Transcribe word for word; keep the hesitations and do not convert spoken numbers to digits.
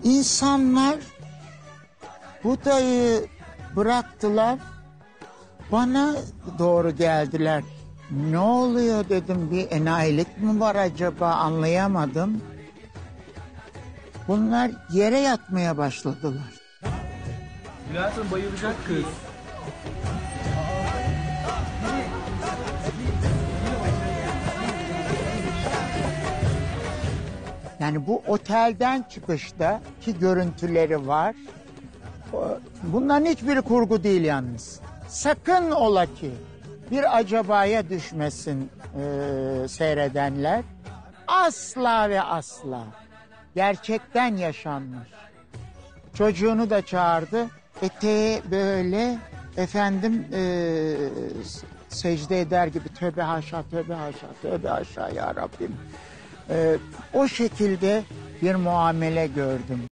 İnsanlar Buda'yı bıraktılar, bana doğru geldiler. Ne oluyor dedim, bir enayilik mi var acaba, anlayamadım. Bunlar yere yatmaya başladılar. Bülent Hanım bayılacak kız. Yani bu otelden çıkışta ki görüntüleri var. Bunların hiçbiri kurgu değil yalnız. Sakın ola ki bir acabaya düşmesin e, seyredenler. Asla ve asla. Gerçekten yaşanmış. Çocuğunu da çağırdı. Eteği böyle efendim e, secde eder gibi tövbe haşa, tövbe haşa, tövbe haşa ya Rabbim. E, o şekilde bir muamele gördüm.